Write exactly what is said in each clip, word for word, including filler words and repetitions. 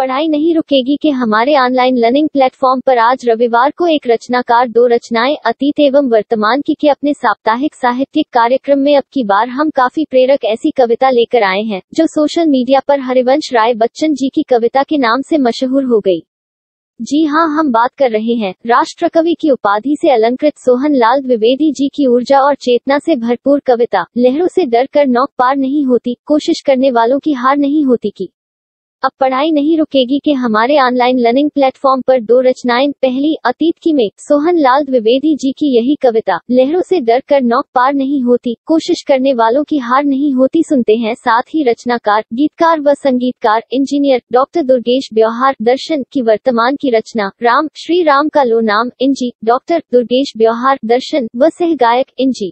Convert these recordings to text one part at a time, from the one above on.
पढ़ाई नहीं रुकेगी के हमारे ऑनलाइन लर्निंग प्लेटफॉर्म पर आज रविवार को एक रचनाकार दो रचनाएं अतीत एवं वर्तमान की के अपने साप्ताहिक साहित्यिक कार्यक्रम में अब की बार हम काफी प्रेरक ऐसी कविता लेकर आए हैं जो सोशल मीडिया पर हरिवंश राय बच्चन जी की कविता के नाम से मशहूर हो गई। जी हां, हम बात कर रहे हैं राष्ट्रकवि की उपाधि से अलंकृत सोहन लाल द्विवेदी जी की ऊर्जा और चेतना से भरपूर कविता लहरों से डर कर नौक पार नहीं होती, कोशिश करने वालों की हार नहीं होती की अब पढ़ाई नहीं रुकेगी के हमारे ऑनलाइन लर्निंग प्लेटफॉर्म पर दो रचनाएं। पहली अतीत की में सोहन लाल द्विवेदी जी की यही कविता लहरों से डर कर नौक पार नहीं होती, कोशिश करने वालों की हार नहीं होती। सुनते हैं साथ ही रचनाकार, गीतकार व संगीतकार इंजीनियर डॉक्टर दुर्गेश ब्योहार दर्शन की वर्तमान की रचना राम श्री राम का लो नाम इंजी डॉक्टर दुर्गेश ब्योहार दर्शन व सह गायक इंजी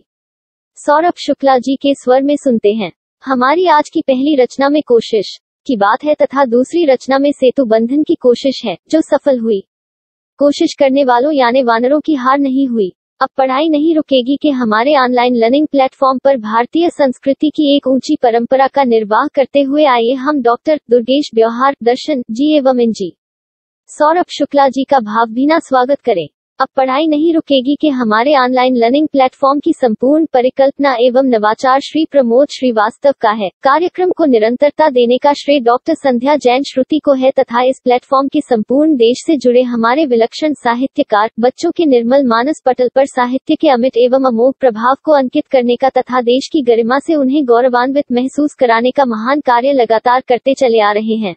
सौरभ शुक्ला जी के स्वर में सुनते हैं। हमारी आज की पहली रचना में कोशिश की बात है तथा दूसरी रचना में सेतु बंधन की कोशिश है जो सफल हुई। कोशिश करने वालों यानी वानरों की हार नहीं हुई। अब पढ़ाई नहीं रुकेगी के हमारे ऑनलाइन लर्निंग प्लेटफॉर्म पर भारतीय संस्कृति की एक ऊंची परंपरा का निर्वाह करते हुए आइए हम डॉक्टर दुर्गेश ब्योहार दर्शन जी एवं इंजी सौरभ शुक्ला जी का भावभीना स्वागत करें। अब पढ़ाई नहीं रुकेगी के हमारे ऑनलाइन लर्निंग प्लेटफॉर्म की संपूर्ण परिकल्पना एवं नवाचार श्री प्रमोद श्रीवास्तव का है। कार्यक्रम को निरंतरता देने का श्रेय डॉक्टर संध्या जैन श्रुति को है तथा इस प्लेटफॉर्म के संपूर्ण देश से जुड़े हमारे विलक्षण साहित्यकार बच्चों के निर्मल मानस पटल पर साहित्य के अमिट एवं अमोघ प्रभाव को अंकित करने का तथा देश की गरिमा से उन्हें गौरवान्वित महसूस कराने का महान कार्य लगातार करते चले आ रहे हैं।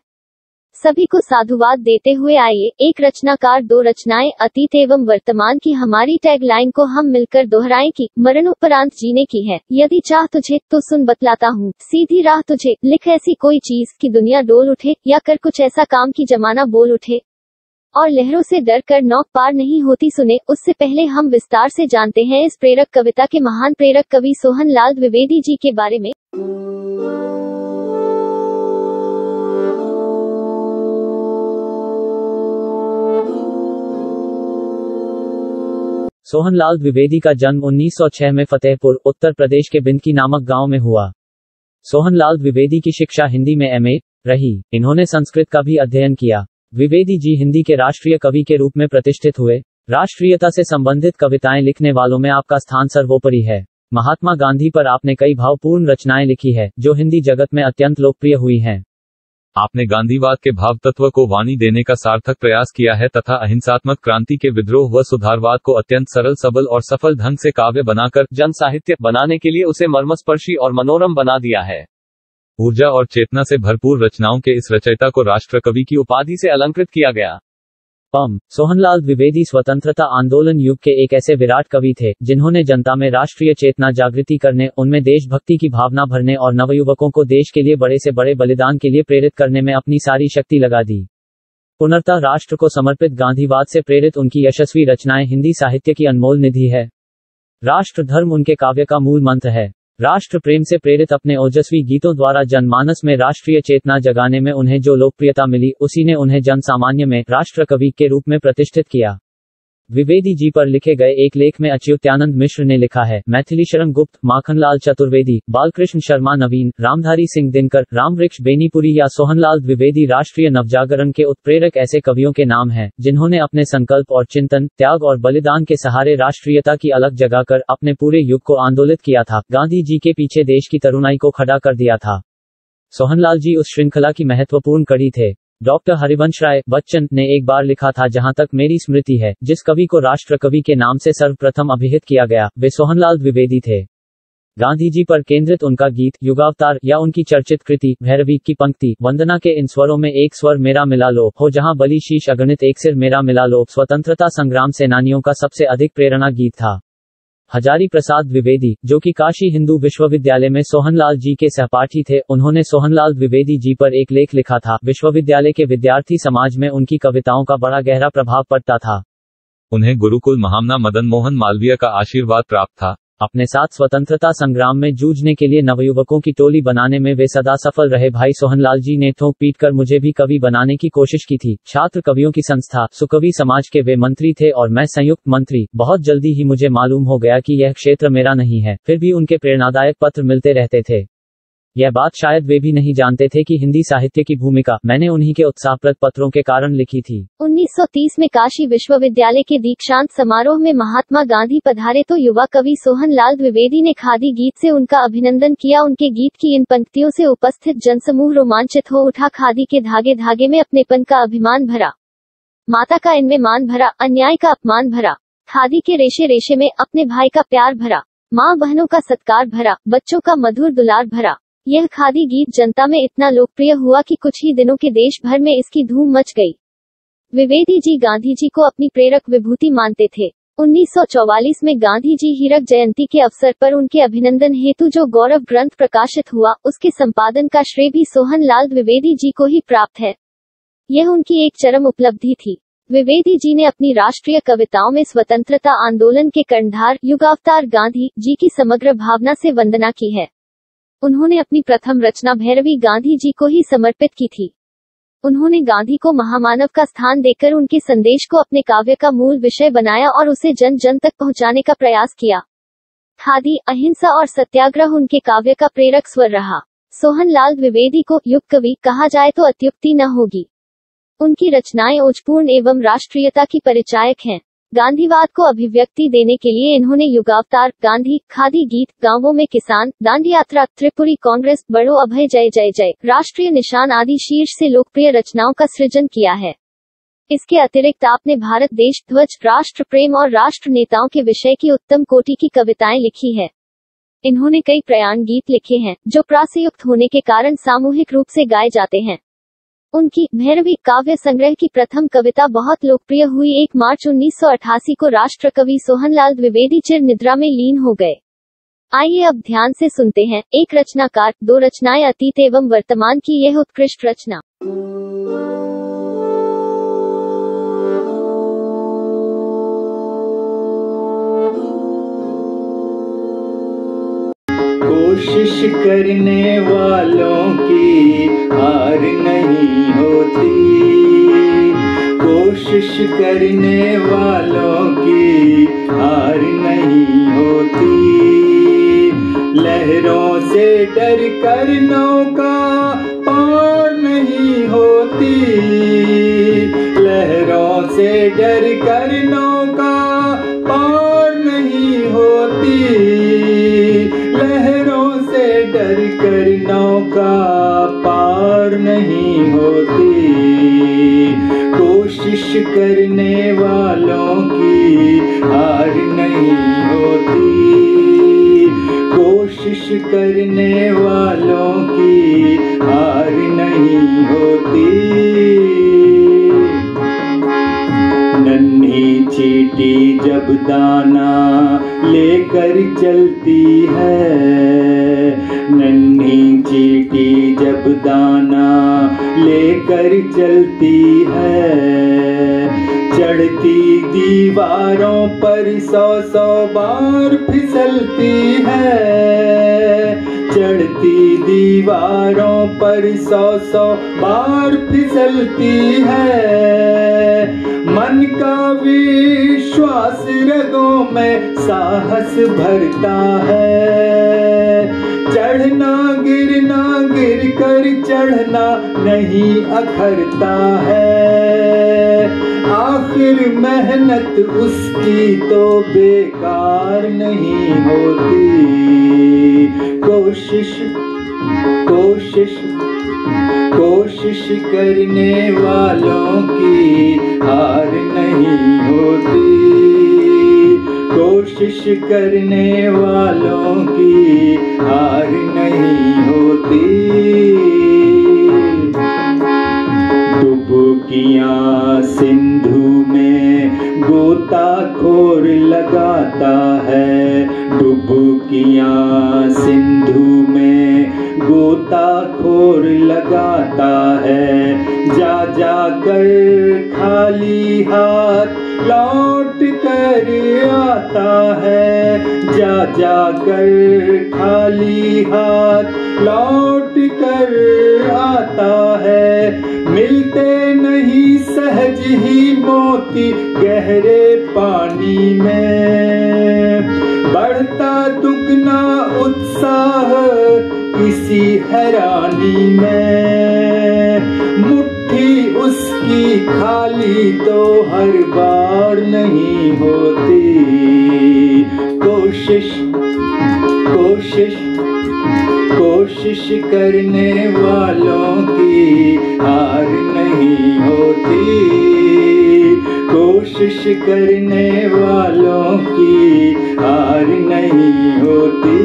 सभी को साधुवाद देते हुए आइए एक रचनाकार दो रचनाएं अतीत एवं वर्तमान की हमारी टैगलाइन को हम मिलकर दोहराएं कि मरणोपरांत जीने की है, यदि चाह तुझे तो सुन बतलाता हूँ सीधी राह तुझे, लिख ऐसी कोई चीज की दुनिया डोल उठे या कर कुछ ऐसा काम की जमाना बोल उठे और लहरों से डर कर नौक पार नहीं होती। सुने उससे पहले हम विस्तार से जानते हैं इस प्रेरक कविता के महान प्रेरक कवि सोहन लाल द्विवेदी जी के बारे में। सोहन लाल द्विवेदी का जन्म उन्नीस सौ छह में फतेहपुर, उत्तर प्रदेश के बिंदकी नामक गांव में हुआ। सोहन लाल द्विवेदी की शिक्षा हिंदी में एम ए रही। इन्होंने संस्कृत का भी अध्ययन किया। द्विवेदी जी हिंदी के राष्ट्रीय कवि के रूप में प्रतिष्ठित हुए। राष्ट्रीयता से संबंधित कविताएं लिखने वालों में आपका स्थान सर्वोपरि है। महात्मा गांधी पर आपने कई भावपूर्ण रचनाएं लिखी है जो हिंदी जगत में अत्यंत लोकप्रिय हुई हैं। आपने गांधीवाद के भाव तत्व को वाणी देने का सार्थक प्रयास किया है तथा अहिंसात्मक क्रांति के विद्रोह व सुधारवाद को अत्यंत सरल सबल और सफल ढंग से काव्य बनाकर जन साहित्य बनाने के लिए उसे मर्मस्पर्शी और मनोरम बना दिया है। ऊर्जा और चेतना से भरपूर रचनाओं के इस रचयिता को राष्ट्रकवि की उपाधि से अलंकृत किया गया। पम सोहनलाल द्विवेदी स्वतंत्रता आंदोलन युग के एक ऐसे विराट कवि थे जिन्होंने जनता में राष्ट्रीय चेतना जागृति करने, उनमें देशभक्ति की भावना भरने और नवयुवकों को देश के लिए बड़े से बड़े बलिदान के लिए प्रेरित करने में अपनी सारी शक्ति लगा दी। पुनर्तः राष्ट्र को समर्पित गांधीवाद से प्रेरित उनकी यशस्वी रचनाएं हिंदी साहित्य की अनमोल निधि है। राष्ट्र धर्म उनके काव्य का मूल मंत्र है। राष्ट्र प्रेम से प्रेरित अपने ओजस्वी गीतों द्वारा जनमानस में राष्ट्रीय चेतना जगाने में उन्हें जो लोकप्रियता मिली उसी ने उन्हें जन सामान्य में राष्ट्रकवि के रूप में प्रतिष्ठित किया। द्विवेदी जी पर लिखे गए एक लेख में अच्युतानंद मिश्र ने लिखा है, मैथिलीशरण गुप्त, माखनलाल चतुर्वेदी, बालकृष्ण शर्मा नवीन, रामधारी सिंह दिनकर, रामवृक्ष बेनीपुरी या सोहनलाल द्विवेदी राष्ट्रीय नवजागरण के उत्प्रेरक ऐसे कवियों के नाम हैं जिन्होंने अपने संकल्प और चिंतन, त्याग और बलिदान के सहारे राष्ट्रीयता की अलग जगाकर अपने पूरे युग को आंदोलित किया था, गांधी जी के पीछे देश की तरुणाई को खड़ा कर दिया था। सोहनलाल जी उस श्रृंखला की महत्वपूर्ण कड़ी थे। डॉक्टर हरिवंश राय बच्चन ने एक बार लिखा था, जहां तक मेरी स्मृति है, जिस कवि को राष्ट्रकवि के नाम से सर्वप्रथम अभिहित किया गया वे सोहनलाल द्विवेदी थे। गांधी जी पर केंद्रित उनका गीत युगावतार या उनकी चर्चित कृति भैरवी की पंक्ति वंदना के इन स्वरों में एक स्वर मेरा मिला लो, हो जहां बलि शीश अगणित एक सिर मेरा मिला लो, स्वतंत्रता संग्राम सेनानियों का सबसे अधिक प्रेरणा गीत था। हजारी प्रसाद द्विवेदी, जो कि काशी हिंदू विश्वविद्यालय में सोहनलाल जी के सहपाठी थे, उन्होंने सोहनलाल द्विवेदी जी पर एक लेख लिखा था। विश्वविद्यालय के विद्यार्थी समाज में उनकी कविताओं का बड़ा गहरा प्रभाव पड़ता था। उन्हें गुरुकुल महामना मदन मोहन मालवीय का आशीर्वाद प्राप्त था। अपने साथ स्वतंत्रता संग्राम में जूझने के लिए नवयुवकों की टोली बनाने में वे सदा सफल रहे। भाई सोहनलाल जी ने ठोक पीट कर मुझे भी कवि बनाने की कोशिश की थी। छात्र कवियों की संस्था सुकवि समाज के वे मंत्री थे और मैं संयुक्त मंत्री। बहुत जल्दी ही मुझे मालूम हो गया कि यह क्षेत्र मेरा नहीं है, फिर भी उनके प्रेरणादायक पत्र मिलते रहते थे। यह बात शायद वे भी नहीं जानते थे कि हिंदी साहित्य की भूमिका मैंने उन्हीं के उत्साहप्रद पत्रों के कारण लिखी थी। उन्नीस सौ तीस में काशी विश्वविद्यालय के दीक्षांत समारोह में महात्मा गांधी पधारे तो युवा कवि सोहन लाल द्विवेदी ने खादी गीत से उनका अभिनंदन किया। उनके गीत की इन पंक्तियों से उपस्थित जनसमूह रोमांचित हो उठा। खादी के धागे धागे में अपनेपन का अभिमान भरा, माता का इनमें मान भरा, अन्याय का अपमान भरा, खादी के रेशे रेशे में अपने भाई का प्यार भरा, माँ बहनों का सत्कार भरा, बच्चों का मधुर दुलार भरा। यह खादी गीत जनता में इतना लोकप्रिय हुआ कि कुछ ही दिनों के देश भर में इसकी धूम मच गई। द्विवेदी जी गांधी जी को अपनी प्रेरक विभूति मानते थे। उन्नीस सौ चौवालीस में गांधी जी हीरक जयंती के अवसर पर उनके अभिनंदन हेतु जो गौरव ग्रंथ प्रकाशित हुआ, उसके संपादन का श्रेय भी सोहन लाल द्विवेदी जी को ही प्राप्त है। यह उनकी एक चरम उपलब्धि थी। द्विवेदी जी ने अपनी राष्ट्रीय कविताओं में स्वतंत्रता आंदोलन के कर्णधार युगावतार गांधी जी की समग्र भावना से वंदना की है। उन्होंने अपनी प्रथम रचना भैरवी गांधी जी को ही समर्पित की थी। उन्होंने गांधी को महामानव का स्थान देकर उनके संदेश को अपने काव्य का मूल विषय बनाया और उसे जन जन तक पहुंचाने का प्रयास किया। खादी, अहिंसा और सत्याग्रह उनके काव्य का प्रेरक स्वर रहा। सोहन लाल द्विवेदी को युग कवि कहा जाए तो अत्युक्ति न होगी। उनकी रचनाएं ओजपूर्ण एवं राष्ट्रीयता की परिचायक हैं। गांधीवाद को अभिव्यक्ति देने के लिए इन्होंने युगावतार, गांधी, खादी गीत, गांवों में किसान, दांडी यात्रा, त्रिपुरी कांग्रेस, बड़ो अभय, जय जय जय, राष्ट्रीय निशान आदि शीर्ष से लोकप्रिय रचनाओं का सृजन किया है। इसके अतिरिक्त आपने भारत देश, ध्वज, राष्ट्र प्रेम और राष्ट्र नेताओं के विषय की उत्तम कोटि की कविताएं लिखी है। इन्होंने कई प्रयाण गीत लिखे हैं जो प्रासयुक्त होने के कारण सामूहिक रूप से गाए जाते हैं। उनकी भैरवी काव्य संग्रह की प्रथम कविता बहुत लोकप्रिय हुई। एक मार्च उन्नीस सौ अठासी को राष्ट्रकवि सोहनलाल द्विवेदी चिर निद्रा में लीन हो गए। आइए अब ध्यान से सुनते हैं एक रचनाकार, दो रचनाएं अतीत एवं वर्तमान की यह उत्कृष्ट रचना। कोशिश करने वालों की हार नहीं होती, कोशिश करने वालों की हार नहीं होती। लहरों से डर कर नौका पार नहीं होती, लहरों से डर कर नौका पार नहीं होती, लहरों से डर कर नौका पार नहीं होती। कोशिश करने वालों की हार नहीं होती, कोशिश करने वालों की हार नहीं होती। नन्ही चींटी जब दाना लेकर चलती है, नन्ही चींटी जब दाना लेकर चलती है, चढ़ती दीवारों पर सौ सौ बार फिसलती है, चढ़ती दीवारों पर सौ सौ बार फिसलती है। मन का विश्वास रगों में साहस भरता है, चढ़ना गिरना गिर कर चढ़ना नहीं अखरता है। आखिर मेहनत उसकी तो बेकार नहीं होती। कोशिश कोशिश कोशिश करने वालों की हार नहीं होती, कोशिश करने वालों की हार नहीं होती। डुबकियां सिंधु में गोताखोर लगाता है, डुबकियां सिंधु में गोताखोर लगाता है। जा जा कर खाली हाथ लौट कर आता है, जा जा कर खाली हाथ लौट कर आता है। मिलते नहीं सहज ही मोती गहरे पानी में, बढ़ता दुगना उत्साह इस सी हैरानी में, मुट्ठी उसकी खाली तो हर बार नहीं होती। कोशिश कोशिश कोशिश करने वालों की हार नहीं होती। कोशिश करने वालों की हार नहीं होती।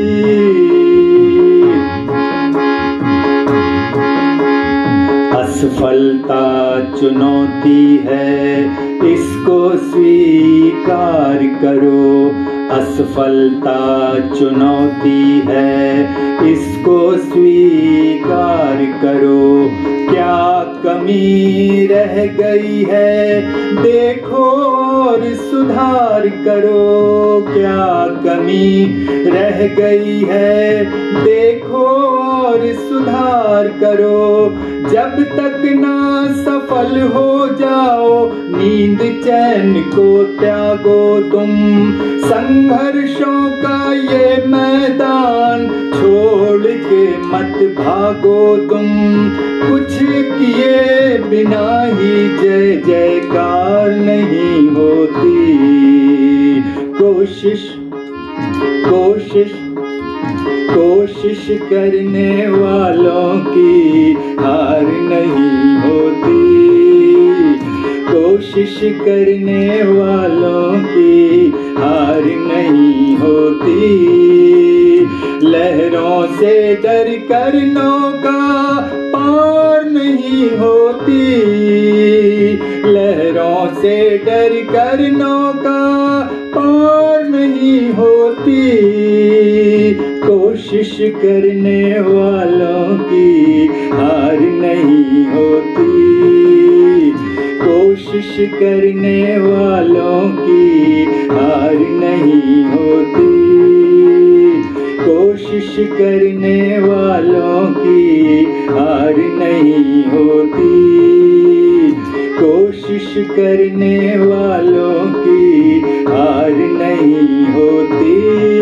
असफलता चुनौती है, इसको स्वीकार करो। असफलता चुनौती है, इसको स्वीकार करो। क्या कमी रह गई है, देखो और सुधार करो। क्या कमी रह गई है, देखो और सुधार करो। जब तक ना सफल हो जाओ, नींद चैन को त्यागो तुम। संघर्षों का ये मैदान छोड़ के मत भागो तुम। कुछ किए बिना ही जय जयकार नहीं होती। कोशिश कोशिश कोशिश करने वालों की हार नहीं होती। कोशिश करने वालों की हार नहीं होती। लहरों से डर कर नौका पार नहीं होती। लहरों से डर कर नौका पार नहीं होती। कोशिश करने वालों की हार नहीं होती। कोशिश करने वालों की हार नहीं होती। कोशिश करने वालों की हार नहीं होती। कोशिश करने वालों की हार नहीं होती।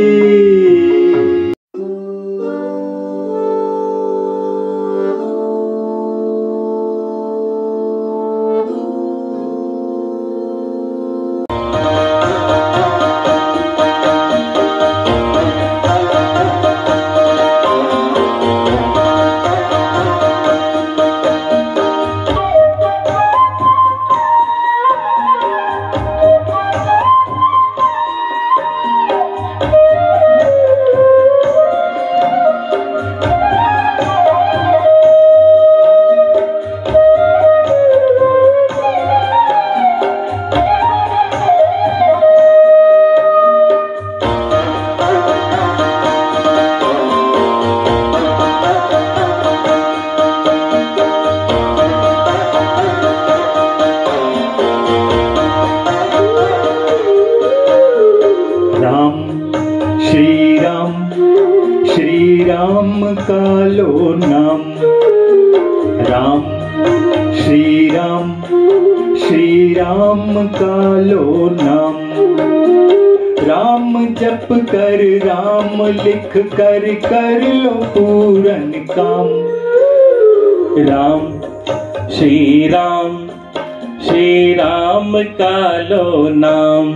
कर कर लो पूरन काम। राम श्री राम श्री राम का लो नाम।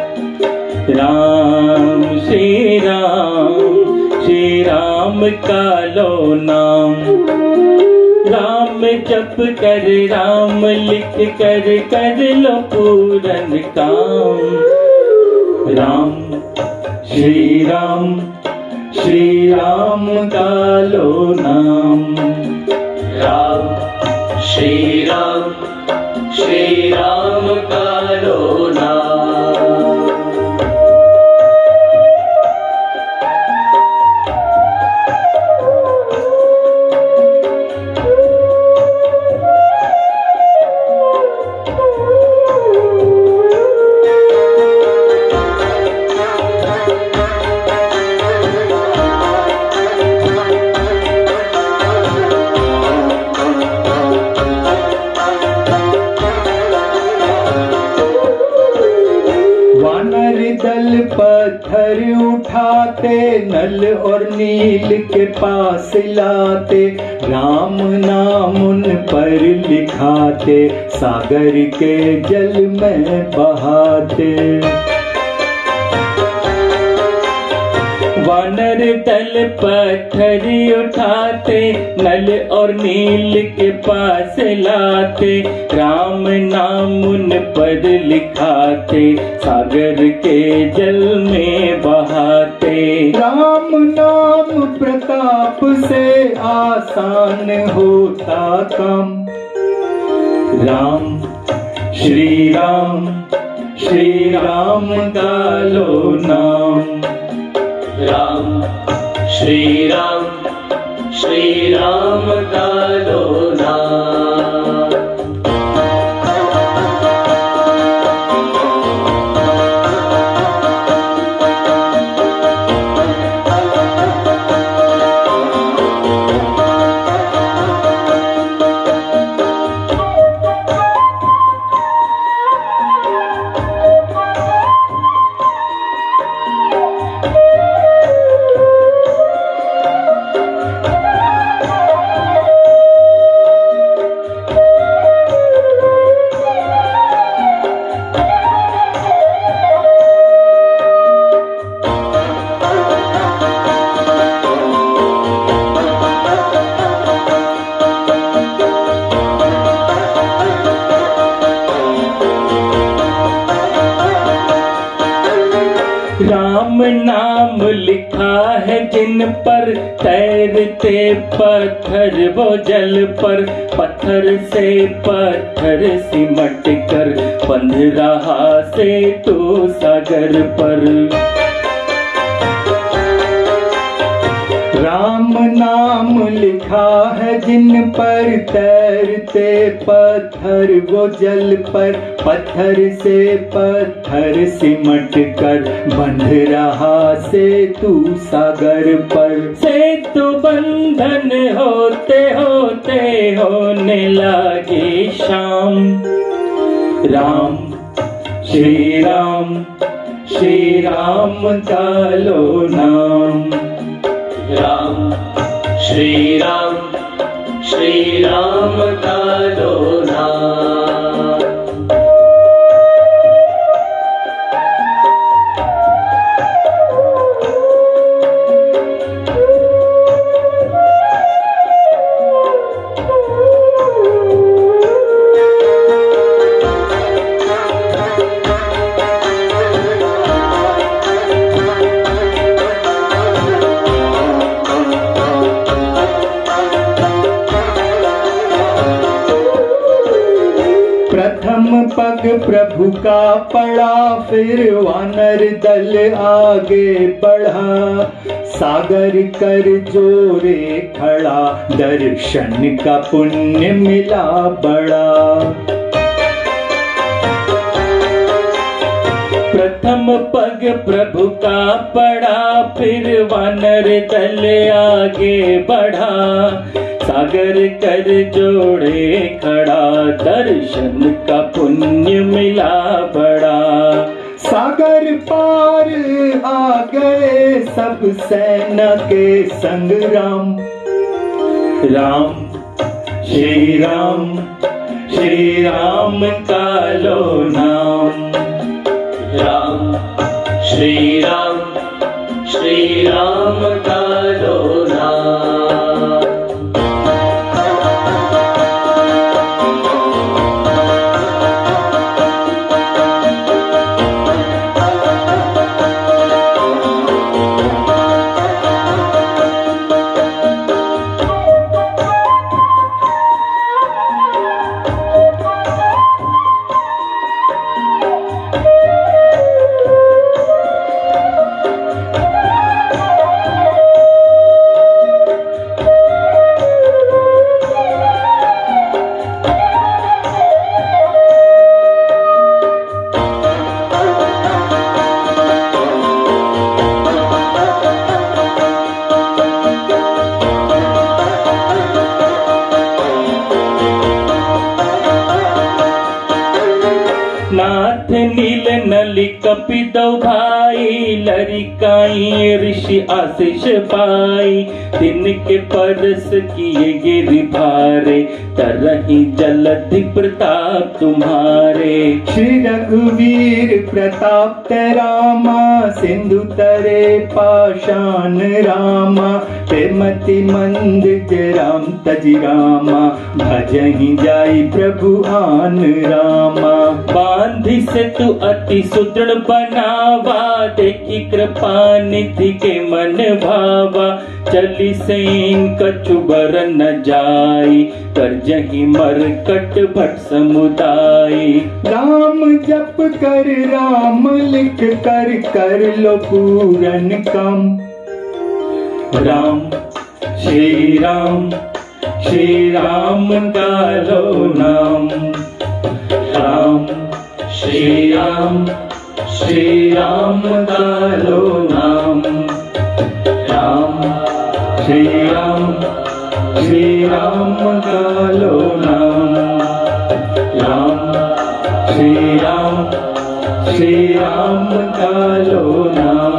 राम श्री राम श्री राम का लो नाम। राम जप कर राम लिख कर कर लो पूरन काम। राम श्री राम श्री राम का लो नाम। राम श्री राम श्री राम का लो नाम। पर उठाते, नल और नील के पास लाते, राम नाम उन पर लिखाते, सागर के जल में बहाते। वानर दल पत्थर उठाते, नल और नील के पास लाते, राम नाम उन पर लिखाते, सागर के जल में बहाते। राम नाम प्रताप से आसान होता काम, राम श्री राम श्री राम का लो नाम। राम श्री राम श्री राम का लो नाम। राम नाम लिखा है जिन पर, तैरते पत्थर वो जल पर, पत्थर से पत्थर सिमट कर, बंध रहा सेतु सागर पर। राम नाम लिखा है जिन पर, तैरते पत्थर वो जल पर, पत्थर से पत्थर सिमट कर, बंध रहा सेतु सागर पर। सेतु बंधन होते होते होने लगी शाम, राम श्री राम श्री राम का लो नाम। राम श्री राम श्री राम का लो नाम। प्रथम पग प्रभु का पड़ा, फिर वानर दल आगे बढ़ा, सागर कर जोरे खड़ा, दर्शन का पुण्य मिला बड़ा। प्रथम पग प्रभु का पड़ा, फिर वानर दल आगे बढ़ा, सागर कर जोड़े खड़ा, दर्शन का पुण्य मिला बड़ा। सागर पार आ गए सब सेना के संग राम, राम श्री राम श्री राम का लो नाम। राम श्री राम श्री राम का लो नाम। नाथ नील नली कपि दो भाई, आई, लरिकाई ऋषि आशीष पाई, तिनके परस किए गिरि भारे, तरही जलधि प्रताप तुम्हारे। श्री रघुवीर प्रताप रामा, सिंधु तरे पाषाण रामा, प्रेमति मंद राम तजि रामा, भजहि जाई प्रभु आन रामा। बांधि से तू अति सुदृढ़ बनावा, देखी कृपा निधि के मन भावा, चली सैन कछु बर न जाई, करजहि मरकट भट समुदाय। राम जप कर राम लिख कर, कर लो पूरन काम। राम श्री राम श्री राम का लो नाम। राम श्री राम श्री राम का लो नाम। राम श्री राम श्री राम का लो नाम। राम श्री राम श्री राम का लो नाम।